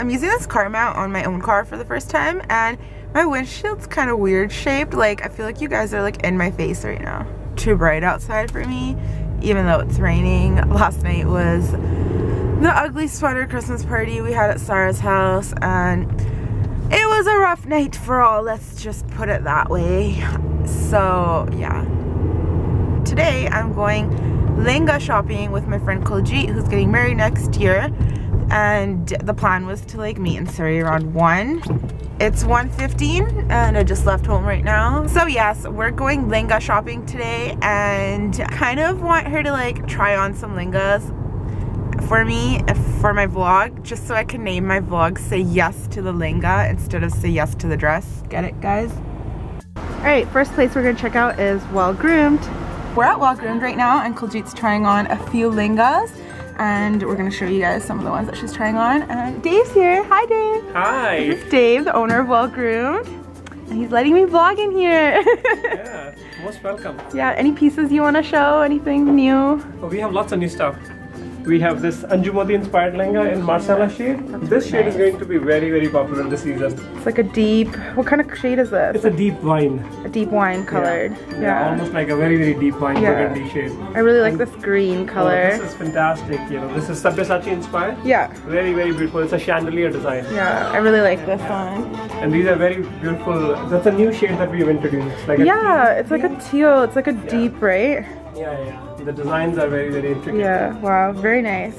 I'm using this car mount on my own car for the first time, and my windshield's kind of weird shaped. Like, I feel like you guys are like in my face right now. Too bright outside for me, even though it's raining. Last night was the ugly sweater Christmas party we had at Sarah's house, and it was a rough night for all, let's just put it that way. So yeah, today I'm going lehenga shopping with my friend Kuljit, who's getting married next year, and the plan was to like meet in Surrey around 1. It's 1:15 and I just left home right now. So yes, we're going lehenga shopping today, and kind of want her to like try on some lehengas for me for my vlog, just so I can name my vlog Say Yes to the Lehenga instead of Say Yes to the Dress. Get it, guys? Alright, first place we're gonna check out is Well Groomed. We're at Well Groomed right now, and Kuljit's trying on a few lehengas, and we're gonna show you guys some of the ones that she's trying on. And Dave's here. Hi, Dave. Hi. This is Dave, the owner of Well Groomed, and he's letting me vlog in here. Yeah, most welcome. Yeah, any pieces you want to show? Anything new? Oh, we have lots of new stuff. We have this Anju Modi inspired lehenga in Marsala shade. This shade is going to be very, very popular this season. It's like a deep, what kind of shade is this? It's a deep wine. A deep wine colored. Yeah, almost like a very, very deep wine burgundy shade. I really like this green color. Oh, this is fantastic. You know, this is Sabyasachi inspired. Yeah. Very, very beautiful. It's a chandelier design. Yeah, I really like this one. And these are very beautiful. That's a new shade that we've introduced. Like it's like a teal. It's like a deep, right? Yeah. The designs are very, very intricate. Yeah, wow, very nice.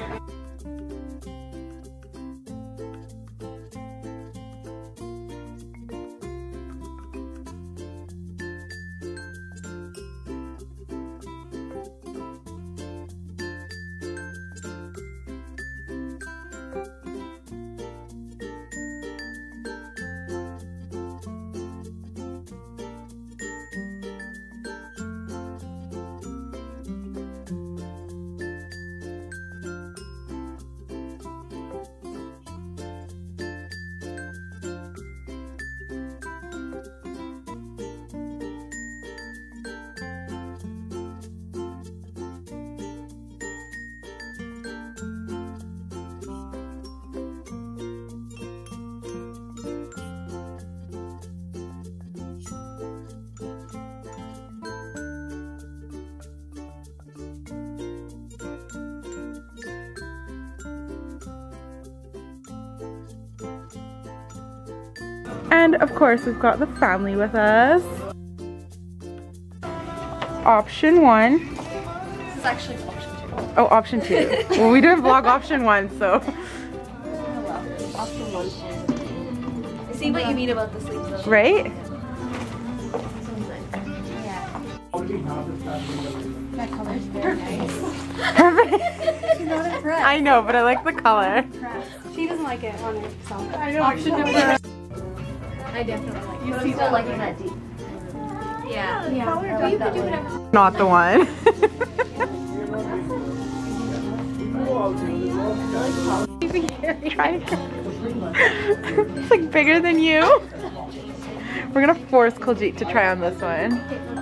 And of course, we've got the family with us. Option 1. This is actually option 2. Oh, option 2. Well, we didn't vlog option 1, so. Oh well, option 1. I see what you mean about the sleeves though. Right? Yeah. That color's very nice. She's not impressed. I know, but I like the color. She doesn't like it on herself. I know. Option number. I definitely like it. But I'm still liking that deep. Yeah. Yeah. But you could do whatever. Not the one. Try. It's like bigger than you. We're gonna force Kuljit to try on this one.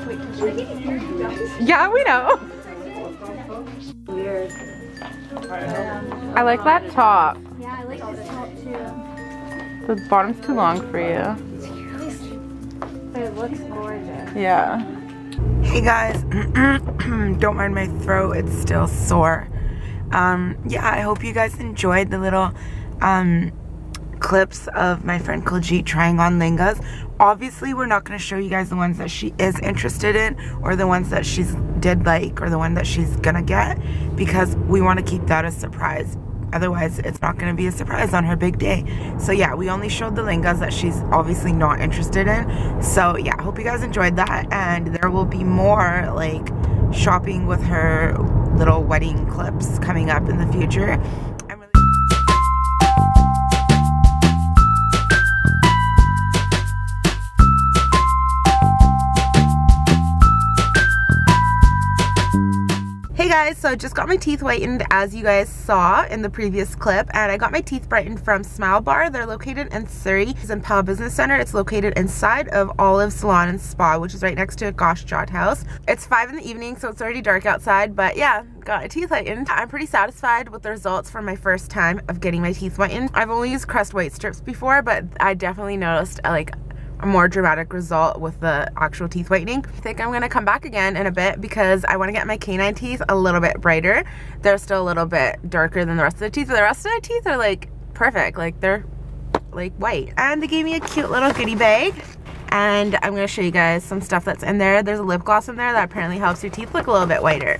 Yeah, we know. Weird. I like that top. Yeah, I like this top too. The bottom's too long for you. But it looks gorgeous. Yeah. Hey guys, don't mind my throat, it's still sore. Yeah, I hope you guys enjoyed the little clips of my friend Kuljit trying on lehengas. Obviously, we're not going to show you guys the ones that she is interested in, or the ones that she's did like, or the one that she's gonna get, because we want to keep that a surprise. Otherwise, it's not going to be a surprise on her big day. So yeah, we only showed the lehengas that she's obviously not interested in. So yeah, hope you guys enjoyed that, and there will be more like shopping with her little wedding clips coming up in the future. Hey guys, guys, so I just got my teeth whitened as you guys saw in the previous clip, and I got my teeth brightened from Smile Bar. They're located in Surrey. It's in Pal Business Center. It's located inside of Olive Salon and Spa, which is right next to Gosh Jot House. It's 5 in the evening, so it's already dark outside, but yeah, got my teeth whitened. I'm pretty satisfied with the results for my first time of getting my teeth whitened. I've only used Crest white strips before, but I definitely noticed like a more dramatic result with the actual teeth whitening. I think I'm gonna come back again in a bit because I want to get my canine teeth a little bit brighter. They're still a little bit darker than the rest of the teeth, but the rest of the teeth are like perfect, like they're like white. And they gave me a cute little goodie bag, and I'm gonna show you guys some stuff that's in there. There's a lip gloss in there that apparently helps your teeth look a little bit whiter.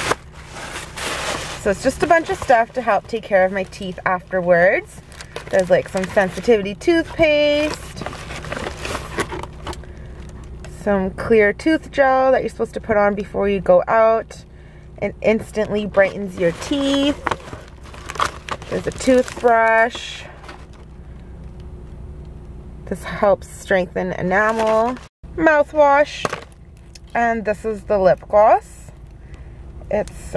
So it's just a bunch of stuff to help take care of my teeth afterwards. There's like some sensitivity toothpaste, some clear tooth gel that you're supposed to put on before you go out and instantly brightens your teeth. There's a toothbrush. This helps strengthen enamel. Mouthwash. And this is the lip gloss. It's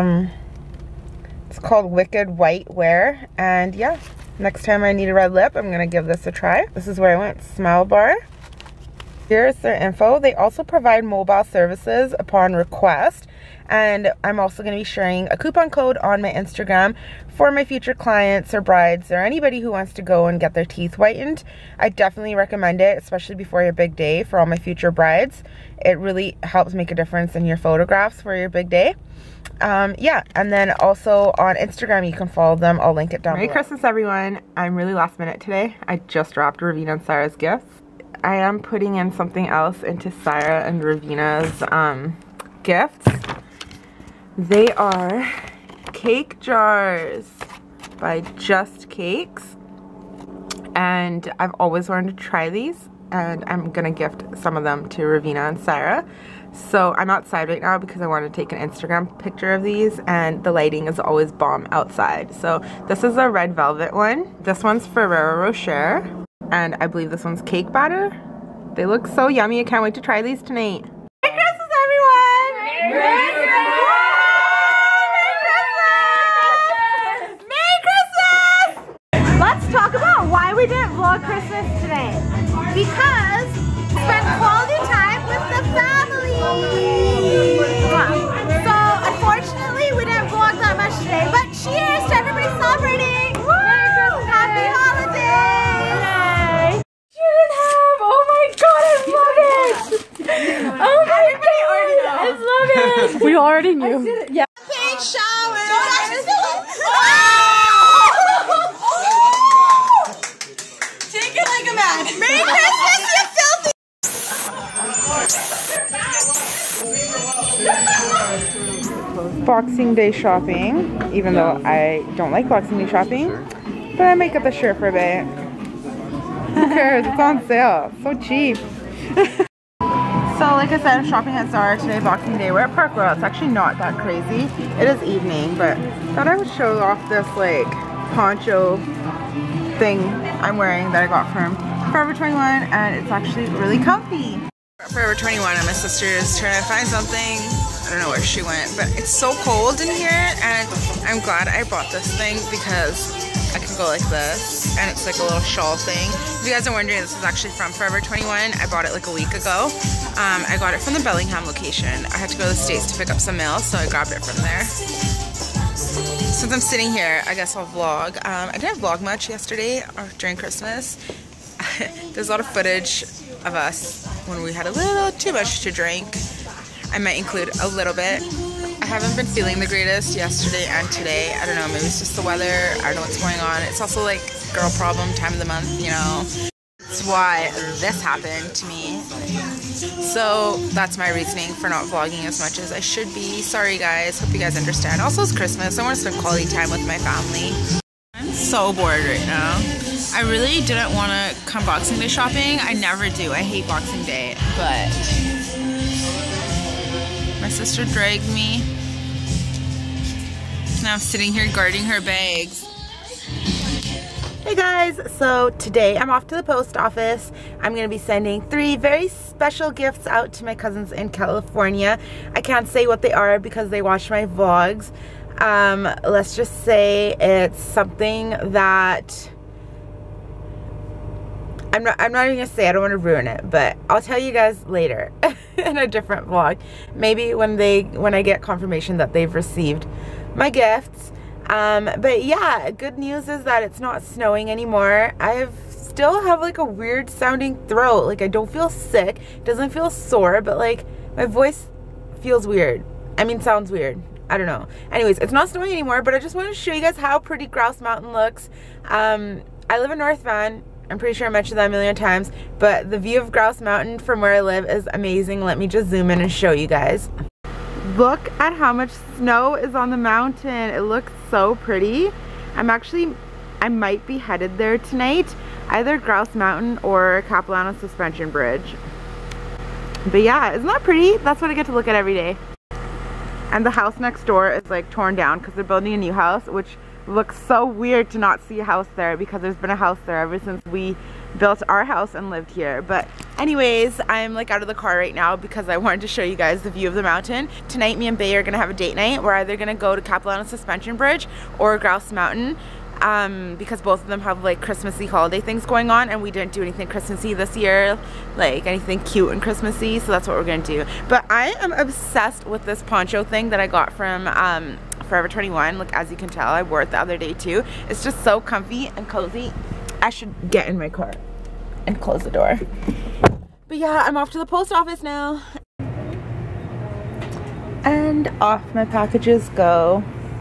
called Wicked White Wear. And yeah, next time I need a red lip, I'm gonna give this a try. This is where I went, Smile Bar. Here's their info. They also provide mobile services upon request, and I'm also going to be sharing a coupon code on my Instagram for my future clients or brides or anybody who wants to go and get their teeth whitened. I definitely recommend it, especially before your big day for all my future brides. It really helps make a difference in your photographs for your big day. Yeah, and then also on Instagram you can follow them. I'll link it down below. Merry Christmas, everyone. I'm really last minute today. I just wrapped Ravina and Sarah's gifts. I am putting in something else into Sarah and Ravina's gifts. They are cake jars by Just Cakes, and I've always wanted to try these, and I'm gonna gift some of them to Ravina and Sarah. So I'm outside right now because I want to take an Instagram picture of these, and the lighting is always bomb outside. So this is a red velvet one. This one's Ferrero Rocher. And I believe this one's cake batter. They look so yummy. I can't wait to try these tonight. Merry Christmas, everyone! Merry Christmas! Merry Christmas! Let's talk about why we didn't vlog Christmas today. Because we spent quality time with the family. So unfortunately we didn't vlog that much today, but cheers to everybody celebrating! Merry Christmas! Happy holidays! We already knew. Yeah. Pink shower. Don't actually spill it. Take it like a man. Merry Christmas, you filthy. Boxing Day shopping, even though I don't like Boxing Day shopping, but I might get the shirt for a bit. Who cares? It's on sale. So cheap. So like I said, I'm shopping at Zara today, Boxing Day. We're at Park Royal. It's actually not that crazy. It is evening, but I thought I would show off this like poncho thing I'm wearing that I got from Forever 21, and it's actually really comfy. Forever 21 and my sister is trying to find something. I don't know where she went, but it's so cold in here, and I'm glad I bought this thing because I can go like this, and it's like a little shawl thing. If you guys are wondering, this is actually from Forever 21. I bought it like a week ago. I got it from the Bellingham location. I had to go to the States to pick up some mail, so I grabbed it from there. Since I'm sitting here, I guess I'll vlog. I didn't vlog much yesterday or during Christmas. There's a lot of footage of us when we had a little too much to drink. I might include a little bit. I haven't been feeling the greatest yesterday and today. I don't know, maybe it's just the weather. I don't know what's going on. It's also like girl problem time of the month, you know. That's why this happened to me. So that's my reasoning for not vlogging as much as I should be. Sorry guys, hope you guys understand. Also it's Christmas, I want to spend quality time with my family. I'm so bored right now. I really didn't want to come Boxing Day shopping. I never do, I hate Boxing Day, but my sister dragged me. Now I'm sitting here guarding her bags. Hey guys, so today I'm off to the post office. I'm going to be sending 3 very special gifts out to my cousins in California. I can't say what they are because they watch my vlogs. Let's just say it's something that I'm not even gonna say. I don't want to ruin it, but I'll tell you guys later in a different vlog. Maybe when I get confirmation that they've received my gifts. But yeah, good news is that it's not snowing anymore. I still have like a weird sounding throat. Like I don't feel sick. It doesn't feel sore, but like my voice feels weird. I mean, sounds weird. I don't know. Anyways, it's not snowing anymore, but I just wanted to show you guys how pretty Grouse Mountain looks. I live in North Van. I'm pretty sure I mentioned that a million times, but the view of Grouse Mountain from where I live is amazing. Let me just zoom in and show you guys. Look at how much snow is on the mountain. It looks so pretty. I might be headed there tonight, either Grouse Mountain or Capilano Suspension Bridge. But yeah, isn't that pretty? That's what I get to look at every day. And the house next door is like torn down because they're building a new house, which looks so weird to not see a house there because there's been a house there ever since we built our house and lived here. But anyways, I'm like out of the car right now because I wanted to show you guys the view of the mountain. Tonight me and Bay are gonna have a date night. We're either gonna go to Capilano Suspension Bridge or Grouse Mountain, because both of them have like Christmassy holiday things going on, and we didn't do anything Christmassy this year, like anything cute and Christmassy, so that's what we're gonna do. But I am obsessed with this poncho thing that I got from Forever 21. Like, as you can tell, I wore it the other day too. It's just so comfy and cozy. I should get in my car and close the door. But yeah, I'm off to the post office now. And off my packages go.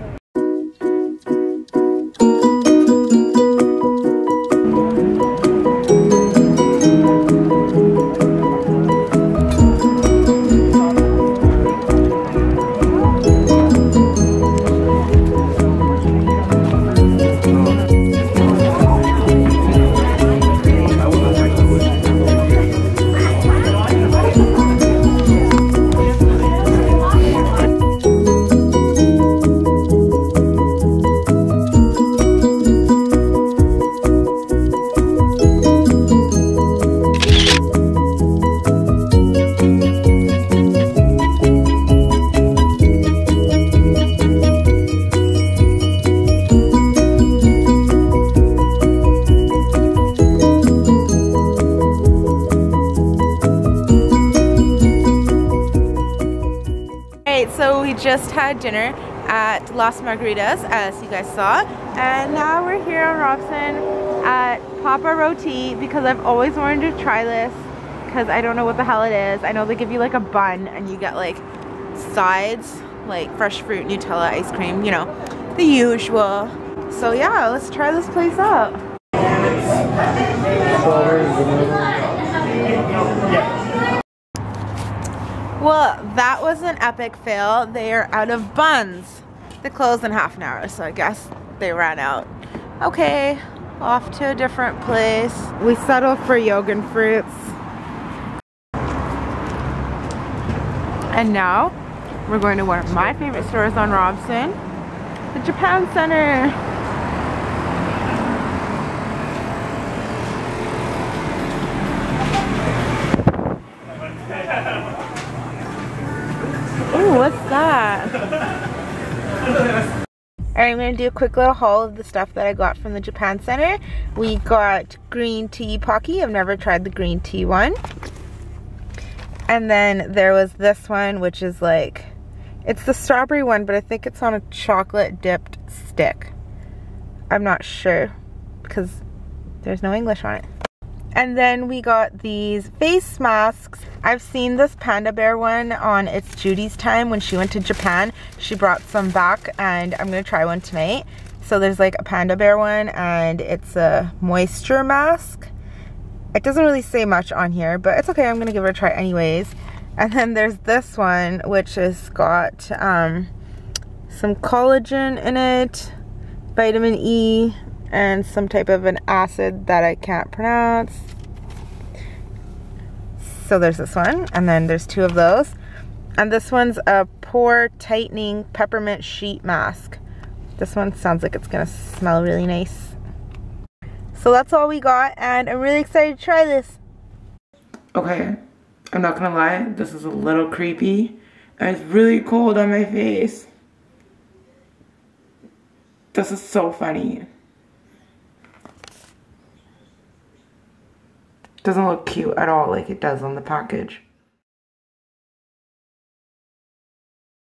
So we just had dinner at Las Margaritas, as you guys saw, and now we're here on Robson at Papa Roti because I've always wanted to try this because I don't know what the hell it is. I know they give you like a bun and you get like sides, like fresh fruit, Nutella, ice cream, you know, the usual. So yeah, let's try this place out. Well, that was an epic fail. They are out of buns. They closed in half an hour, so I guess they ran out. Okay, off to a different place. We settled for Yogan Fruits. And now, we're going to one of my favorite stores on Robson, the Japan Center. Ooh, what's that? Alright, I'm going to do a quick little haul of the stuff that I got from the Japan Center. We got green tea Pocky. I've never tried the green tea one. And then there was this one, which is like, it's the strawberry one, but I think it's on a chocolate dipped stick. I'm not sure because there's no English on it. And then we got these face masks. I've seen this Panda Bear one on It's Judy's Time when she went to Japan. She brought some back and I'm gonna try one tonight. So there's like a Panda Bear one and it's a moisture mask. It doesn't really say much on here, but it's okay, I'm gonna give it a try anyways. And then there's this one, which has got some collagen in it, vitamin E, and some type of an acid that I can't pronounce. So there's this one, and then there's 2 of those. And this one's a pore tightening peppermint sheet mask. This one sounds like it's gonna smell really nice. So that's all we got, and I'm really excited to try this. Okay, I'm not gonna lie, this is a little creepy, and it's really cold on my face. This is so funny. Doesn't look cute at all like it does on the package.